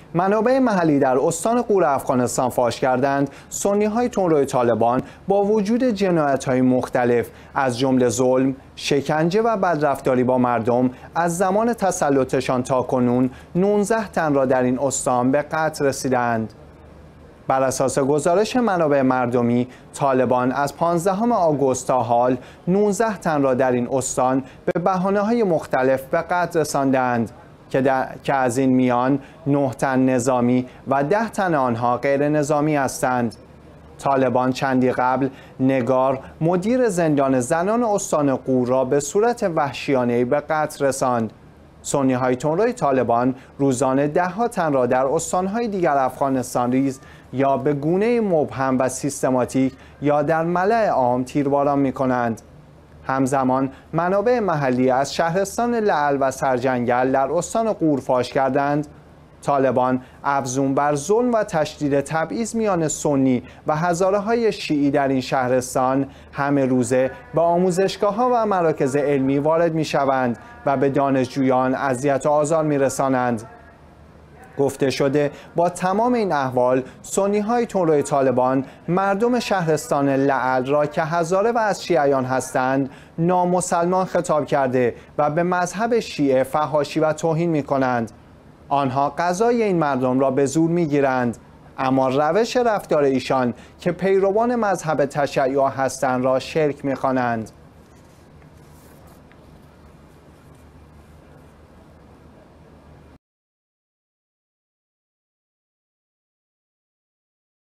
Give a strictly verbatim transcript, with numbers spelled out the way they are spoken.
منابع محلی در استان غور افغانستان فاش کردند سنی‌های تندروی طالبان با وجود جنایت‌های مختلف از جمله ظلم، شکنجه و بدرفتاری با مردم از زمان تسلطشان تا کنون نوزده تن را در این استان به قتل رسیدند. بر اساس گزارش منابع مردمی، طالبان از پانزدهم آگوست تا حال نوزده تن را در این استان به بهانه‌های مختلف به قتل رساندند که, که از این میان نه تن نظامی و ده تن آنها غیر نظامی هستند. طالبان چندی قبل نگار مدیر زندان زنان استان غور را به صورت وحشیانه‌ای به قتل رساند. سنی‌های تندروی طالبان روزانه ده ها تن را در استان‌های دیگر افغانستان ریز یا به گونه مبهم و سیستماتیک یا در ملأ عام تیرباران می‌کنند. همزمان منابع محلی از شهرستان لعل و سرجنگل در استان غور فاش کردند طالبان افزون بر ظلم و تشدید تبعیض میان سنی و هزاره‌های شیعی در این شهرستان همه روزه به آموزشگاه‌ها و مراکز علمی وارد می‌شوند و به دانشجویان اذیت و آزار می‌رسانند. گفته شده با تمام این احوال سنی‌های تندروی طالبان مردم شهرستان لعل را که هزاره و از شیعیان هستند نامسلمان خطاب کرده و به مذهب شیعه فحاشی و توهین می‌کنند. آنها غذای این مردم را به زور می‌گیرند، اما روش رفتار ایشان که پیروان مذهب تشیع هستند را شرک می‌خوانند.